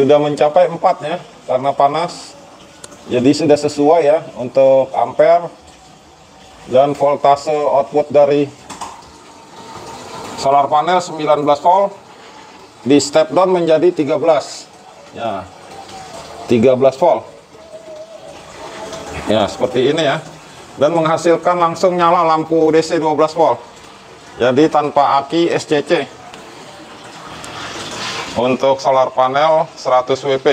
sudah mencapai 4 ya, karena panas. Jadi sudah sesuai ya untuk ampere dan voltase output dari solar panel 19 volt. Di step down menjadi 13 ya, 13 volt ya, seperti ini ya, dan menghasilkan langsung nyala lampu DC 12 volt, jadi tanpa aki SCC untuk solar panel 100 WP.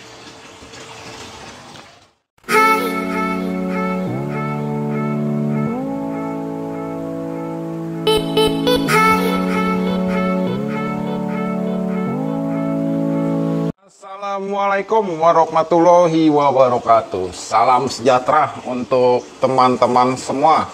Assalamualaikum warahmatullahi wabarakatuh. Salam sejahtera untuk teman-teman semua.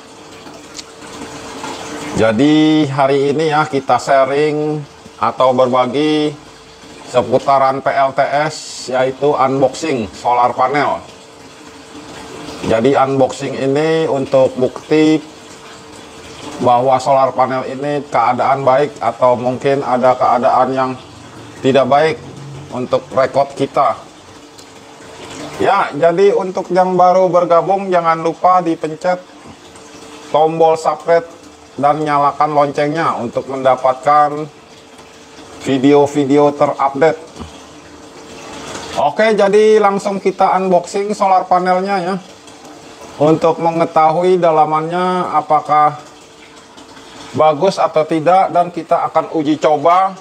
Jadi hari ini ya kita sharing atau berbagi seputaran PLTS, yaitu unboxing solar panel. Jadi unboxing ini untuk bukti bahwa solar panel ini keadaan baik atau mungkin ada keadaan yang tidak baik untuk rekod kita ya. Jadi untuk yang baru bergabung, jangan lupa dipencet tombol subscribe dan nyalakan loncengnya untuk mendapatkan video-video terupdate. Oke, jadi langsung kita unboxing solar panelnya ya, untuk mengetahui dalamannya apakah bagus atau tidak, dan kita akan uji coba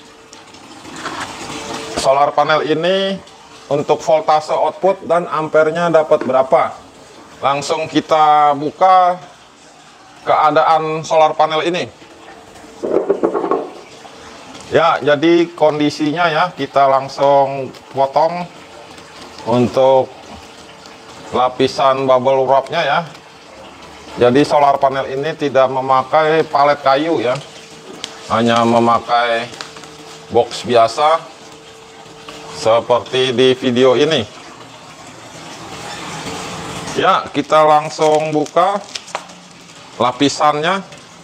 solar panel ini untuk voltase output dan ampernya dapat berapa. Langsung kita buka keadaan solar panel ini ya. Jadi kondisinya ya, kita langsung potong untuk lapisan bubble wrapnya ya. Jadi solar panel ini tidak memakai palet kayu ya, hanya memakai box biasa seperti di video ini ya. Kita langsung buka lapisannya.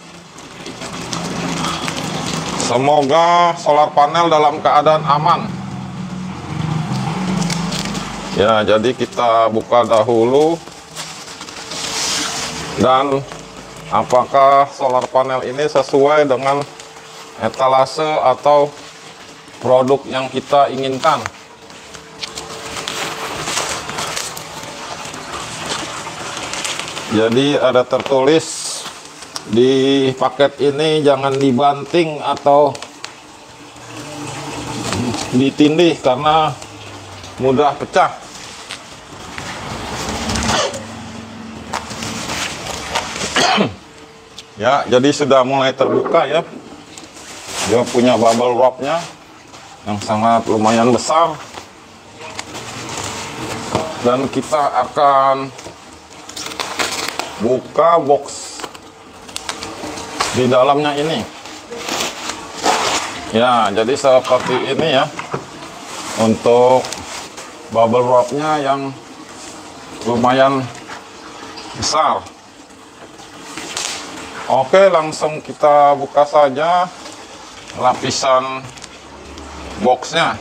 Semoga solar panel dalam keadaan aman ya. Jadi kita buka dahulu, dan apakah solar panel ini sesuai dengan etalase atau produk yang kita inginkan. Jadi ada tertulis di paket ini jangan dibanting atau ditindih karena mudah pecah. Ya, jadi sudah mulai terbuka ya. Dia punya bubble wrapnya yang sangat lumayan besar, dan kita akan buka box di dalamnya ini ya. Jadi seperti ini ya untuk bubble wrapnya yang lumayan besar. Oke, langsung kita buka saja lapisan boxnya.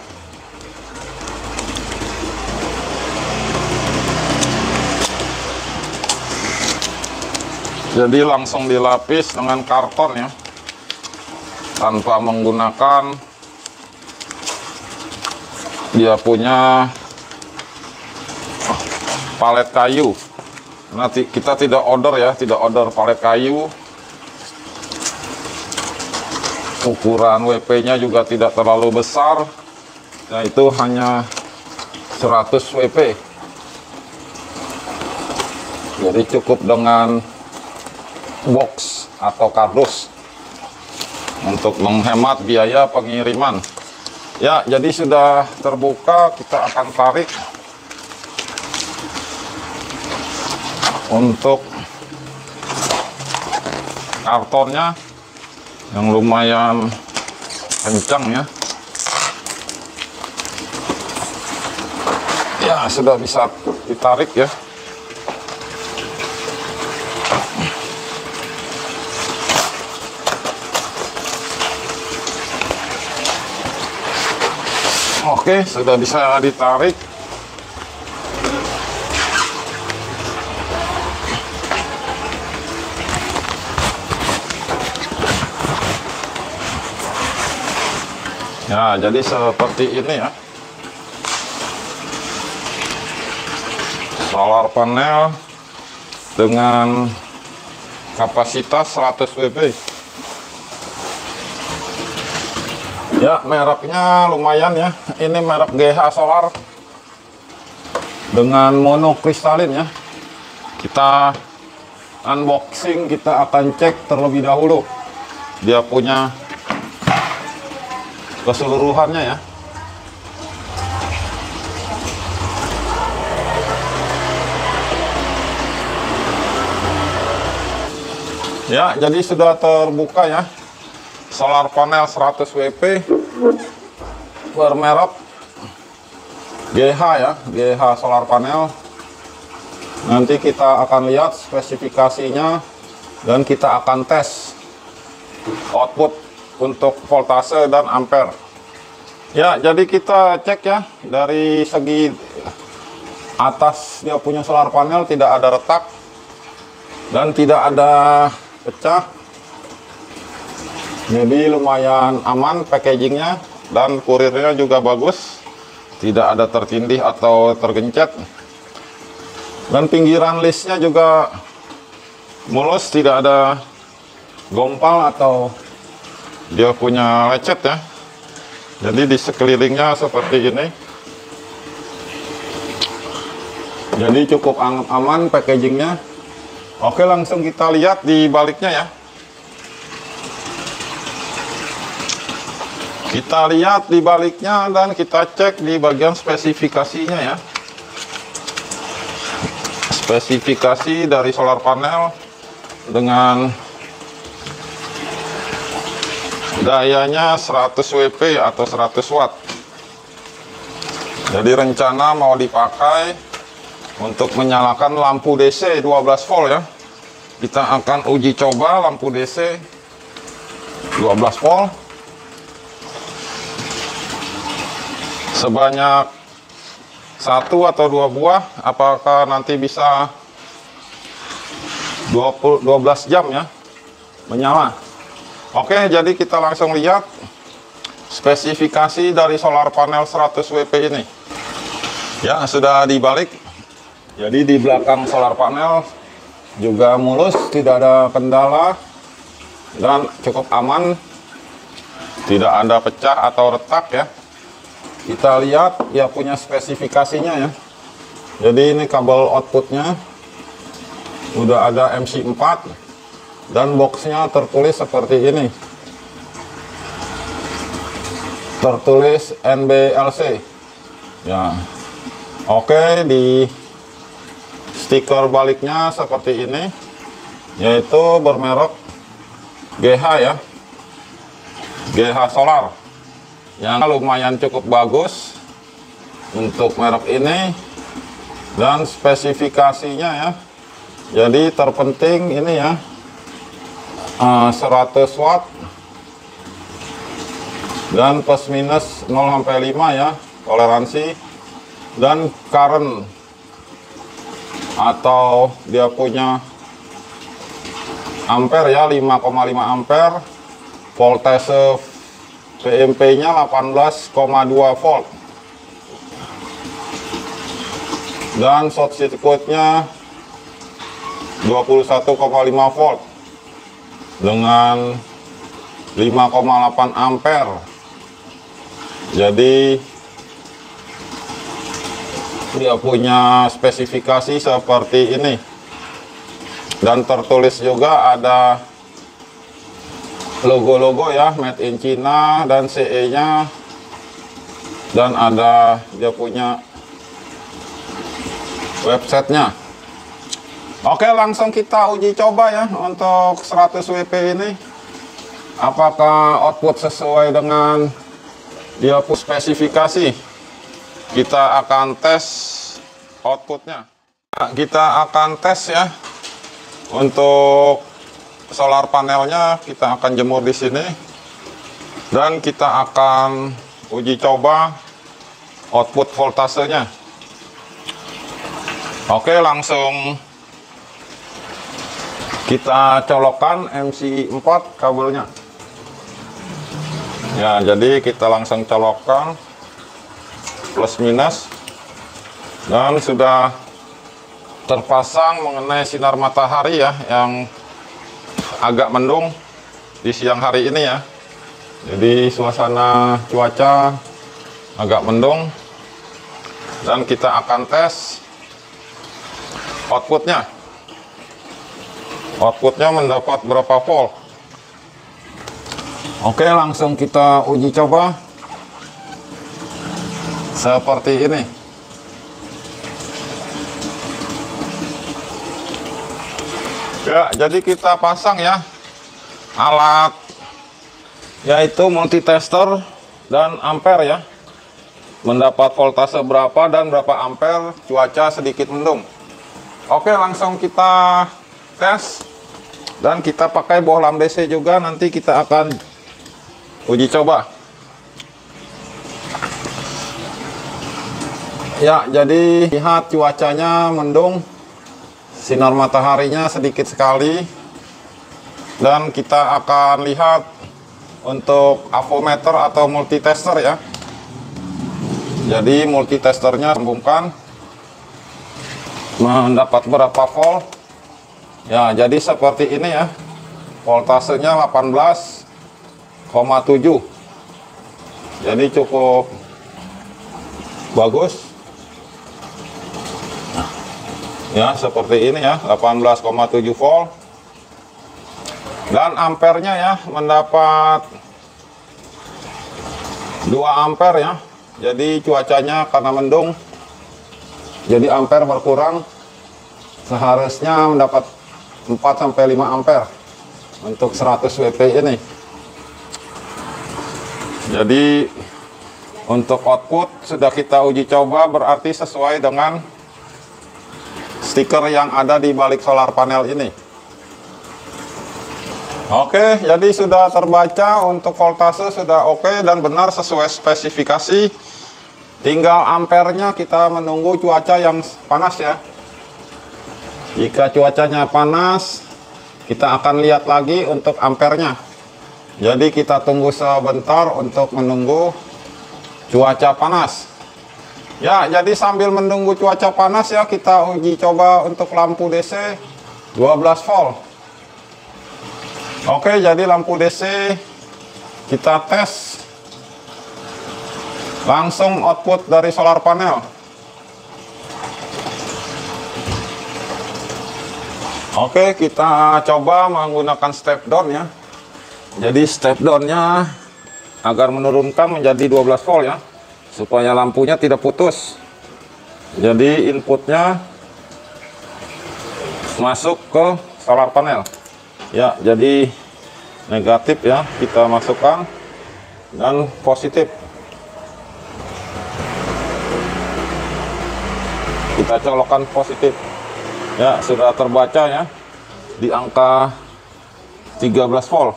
Jadi langsung dilapis dengan karton ya, tanpa menggunakan dia punya palet kayu. Nanti kita tidak order ya, tidak order palet kayu. Ukuran WP-nya juga tidak terlalu besar, yaitu hanya 100 WP. Jadi cukup dengan box atau kardus untuk menghemat biaya pengiriman ya. Jadi sudah terbuka, kita akan tarik untuk kartonnya yang lumayan kencang ya. Ya, sudah bisa ditarik ya. Oke, sudah bisa ditarik. Ya, jadi seperti ini ya. Solar panel dengan kapasitas 100 WP. Ya, mereknya lumayan ya. Ini merek GH Solar dengan monokristalin ya. Kita unboxing, kita akan cek terlebih dahulu dia punya keseluruhannya ya. Ya, jadi sudah terbuka ya. Solar panel 100 WP bermerek GH ya, GH solar panel. Nanti kita akan lihat spesifikasinya dan kita akan tes output untuk voltase dan ampere. Ya, jadi kita cek ya, dari segi atas dia punya solar panel tidak ada retak dan tidak ada pecah. Jadi lumayan aman packagingnya dan kurirnya juga bagus, tidak ada tertindih atau tergencet. Dan pinggiran listnya juga mulus, tidak ada gompal atau dia punya lecet ya. Jadi di sekelilingnya seperti ini. Jadi cukup aman packagingnya. Oke, langsung kita lihat di baliknya ya. Kita lihat di baliknya dan kita cek di bagian spesifikasinya ya. Spesifikasi dari solar panel dengan dayanya 100 WP atau 100 watt. Jadi rencana mau dipakai untuk menyalakan lampu DC 12 volt ya. Kita akan uji coba lampu DC 12 volt sebanyak 1 atau 2 buah. Apakah nanti bisa 12 jam ya menyala. Oke, jadi kita langsung lihat spesifikasi dari solar panel 100 WP ini. Ya, sudah dibalik. Jadi di belakang solar panel juga mulus, tidak ada kendala dan cukup aman, tidak ada pecah atau retak ya. Kita lihat ya punya spesifikasinya ya. Jadi ini kabel outputnya udah ada MC4 dan boxnya tertulis seperti ini, tertulis NBLC ya. Oke, di stiker baliknya seperti ini, yaitu bermerek GH ya, GH Solar, yang lumayan cukup bagus untuk merek ini. Dan spesifikasinya ya, jadi terpenting ini ya, 100 watt dan plus minus 0 sampai 5 ya toleransi, dan current atau dia punya ampere ya 5,5 ampere, voltase PMP nya 18,2 volt dan short circuit nya 21,5 volt dengan 5,8 ampere. Jadi dia punya spesifikasi seperti ini, dan tertulis juga ada logo-logo ya, made in China dan CE nya, dan ada dia punya websitenya. Oke, langsung kita uji coba ya untuk 100 WP ini, apakah output sesuai dengan dia punya spesifikasi. Kita akan tes outputnya. Kita akan tes ya untuk solar panelnya. Kita akan jemur di sini dan kita akan uji coba output voltasenya. Oke, langsung kita colokkan MC4 kabelnya. Ya, jadi kita langsung colokkan plus minus, dan sudah terpasang mengenai sinar matahari ya, yang agak mendung di siang hari ini ya. Jadi suasana cuaca agak mendung, dan kita akan tes outputnya mendapat berapa volt. Oke, langsung kita uji coba seperti ini. Ya, jadi kita pasang ya alat yaitu multitester dan ampere ya, mendapat voltase berapa dan berapa ampere, cuaca sedikit mendung. Oke, langsung kita tes, dan kita pakai bohlam DC juga, nanti kita akan uji coba. Ya, jadi lihat cuacanya mendung, sinar mataharinya sedikit sekali, dan kita akan lihat untuk avometer atau multitester ya. Jadi multitesternya sambungkan, mendapat berapa volt ya. Jadi seperti ini ya, voltasenya 18,7, jadi cukup bagus ya, seperti ini ya, 18,7 volt. Dan ampernya ya, mendapat 2 ampere ya. Jadi cuacanya karena mendung, jadi ampere berkurang, seharusnya mendapat 4-5 ampere untuk 100 WP ini. Jadi untuk output sudah kita uji coba, berarti sesuai dengan stiker yang ada di balik solar panel ini. Oke, jadi sudah terbaca, untuk voltase sudah oke dan benar sesuai spesifikasi. Tinggal ampernya kita menunggu cuaca yang panas ya. Jika cuacanya panas, kita akan lihat lagi untuk ampernya. Jadi kita tunggu sebentar untuk menunggu cuaca panas. Ya, jadi sambil menunggu cuaca panas ya, kita uji coba untuk lampu DC 12 volt. Oke, jadi lampu DC kita tes langsung output dari solar panel. Oke, kita coba menggunakan step down ya. Jadi step downnya agar menurunkan menjadi 12 volt ya, supaya lampunya tidak putus. Jadi inputnya masuk ke solar panel ya, jadi negatif ya kita masukkan, dan positif kita colokkan positif ya. Sudah terbaca ya di angka 13 volt,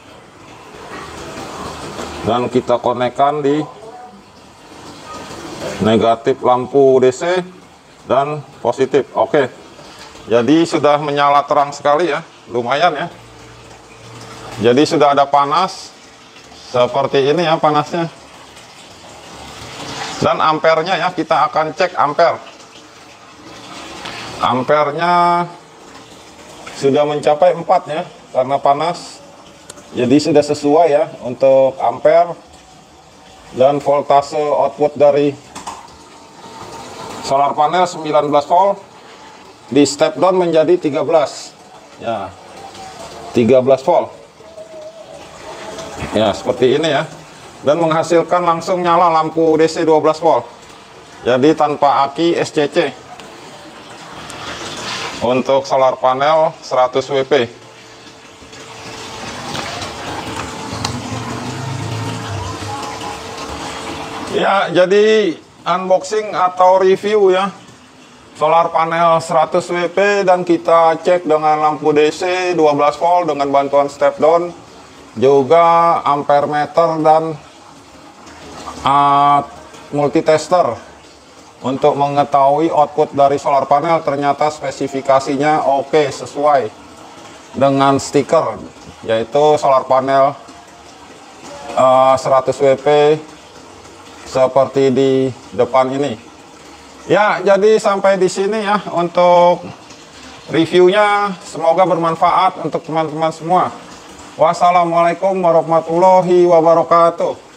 dan kita konekkan di negatif lampu DC dan positif. Oke, jadi sudah menyala terang sekali ya, lumayan ya. Jadi sudah ada panas seperti ini ya panasnya. Dan ampernya ya, kita akan cek ampere. Ampernya sudah mencapai 4 ya, karena panas. Jadi sudah sesuai ya untuk ampere. Dan voltase output dari solar panel 19 volt. Di step down menjadi 13 ya, 13 volt ya, seperti ini ya. Dan menghasilkan langsung nyala lampu DC 12 volt, jadi tanpa aki SCC untuk solar panel 100 WP. Ya, jadi unboxing atau review ya solar panel 100 WP, dan kita cek dengan lampu DC 12 volt dengan bantuan step down, juga ampere meter dan multitester untuk mengetahui output dari solar panel. Ternyata spesifikasinya oke, sesuai dengan stiker, yaitu solar panel 100 WP seperti di depan ini. Ya, jadi sampai di sini ya untuk reviewnya. Semoga bermanfaat untuk teman-teman semua. Wassalamualaikum warahmatullahi wabarakatuh.